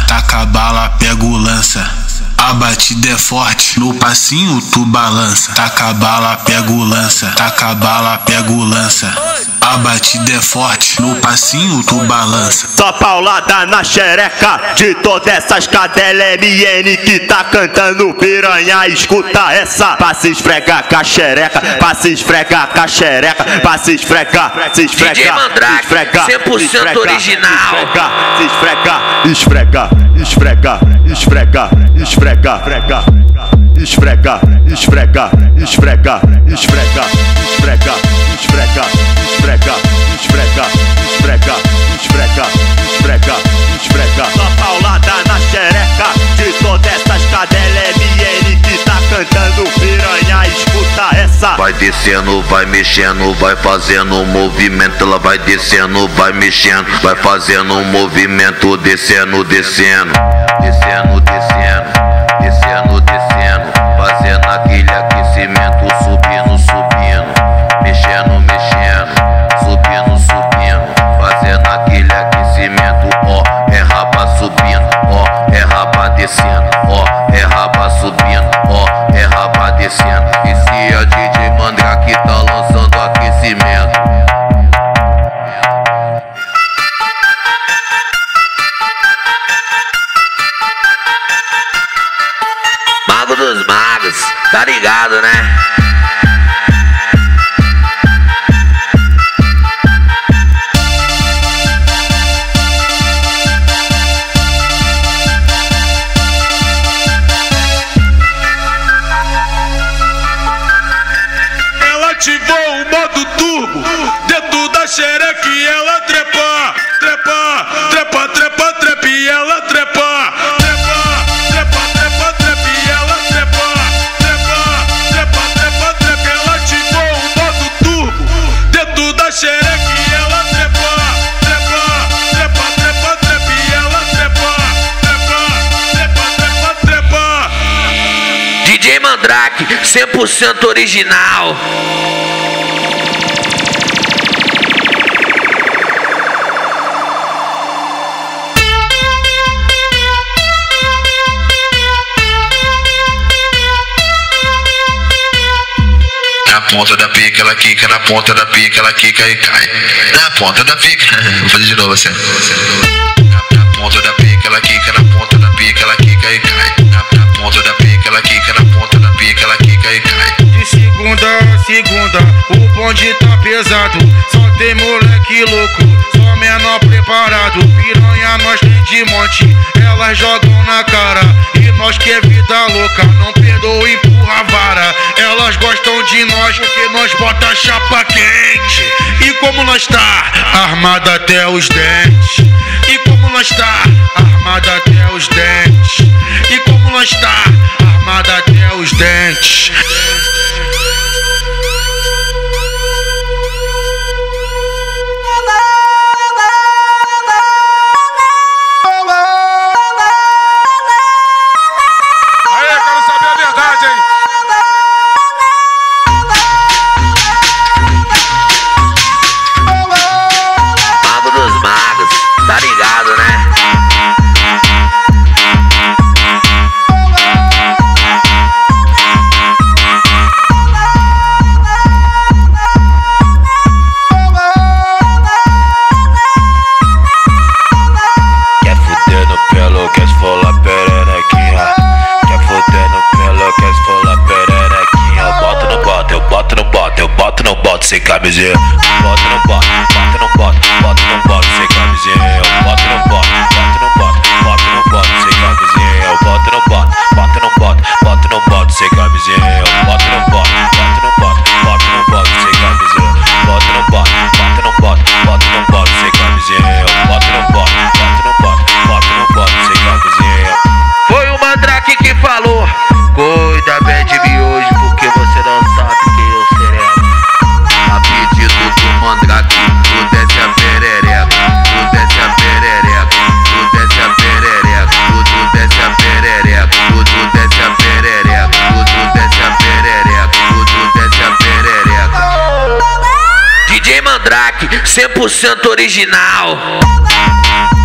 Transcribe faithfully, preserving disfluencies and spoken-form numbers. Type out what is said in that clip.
taca bala, pega o lança. A batida é forte, no passinho tu balança. Taca bala, pega o lança. Taca bala, pega o lança. A batida é forte, no passinho tu balança. Só paulada na xereca de todas essas cadelas M N que tá cantando piranha. Escuta essa, pra se esfregar com a xereca, pra se esfregar com a xereca, pra se esfregar, se esfregar, D J Mandrake, esfregar, cem por cento original. Se esfregar, esfregar, esfregar, esfregar, esfregar, esfregar, esfregar, esfregar, esfregar, esfregar, esfregar, esfregar, esfregar, esfregar, esfregar, esfregar, esfregar, esfregar, esfregar. Só paulada na xereca de todas essas cadelas M N que tá cantando piranha. Escuta essa. Vai descendo, vai mexendo, vai fazendo um movimento. Ela vai descendo, vai mexendo, vai fazendo um movimento. Descendo, descendo, descendo, descendo, descendo, descendo, fazendo aquele aquecimento. Subindo, subindo, mexendo, mexendo, subindo, subindo, fazendo aquele aquecimento. Ó, é raba subindo, ó, é raba descendo, ó, é raba subindo, ó, é raba descendo. Esse é D J Mandrake tá lançando aquecimento. Mago dos magos, tá ligado, né? Ela ativou o modo turbo dentro da xereca e ela trepa, trepa, trepa, trepa, trepa e ela trepa, trepa, trepa, trepa, trepa e ela trepa, trepa, trepa, trepa, trepa. Ela ativou o modo turbo dentro da xereca e ela trepa, trepa, trepa, trepa, trepa e ela trepa, trepa, trepa, trepa, trepa. D J Mandrake, cem por cento original. Na ponta da pica, ela quica, na ponta da pica, ela quica e cai. Na ponta da pica, vou fazer de novo assim. Na, na ponta da pica, ela quica, na ponta da pica, ela quica e cai. Na, na ponta da pica, ela quica, na ponta da pica, ela quica e cai. De segunda a segunda, o bonde tá pesado. Só tem moleque louco, só menor preparado. Piranha nós tem de monte, elas jogam na cara. E nós que é vida louca, não perdoa, empurra a vara. Elas gostam de nós porque nós bota a chapa quente. E como nós tá, armada até os dentes. E como nós tá, armada até os dentes. E como nós tá, armada até os dentes. Tá ligado, né? Quer fuder no pelo, quer esfolar pererequinha. Quer fuder no pelo, quer esfolar pererequinha. Eu boto, não boto, eu boto, não boto, eu boto, não boto sem camisinha. Boto, não boto, boto, não boto, boto, não boto sem camisinha. Eu boto, não boto, boto, não boto, boto, não boto sem camisinha. Eu boto, não boto, boto, não boto, boto, não boto sem camisinha. Eu boto, não boto, boto, não boto, boto, não boto sem camisinha. Boto, não boto, boto, não boto, boto, não boto sem camisinha. Eu boto, não boto, boto, não boto, boto, não boto sem camisinha. Foi o Mandrake que falou: cuida bem de mim hoje, porque você não sabe quem eu serei. A pedido do Mandrake, tu desce a perereca, tu desce a perereca, tu desce a perereca, tu, tu desce a perereca, tu, tu desce a perereca, tu, tu desce a perereca, tu, tu desce a perereca. D J Mandrake, cem por cento original.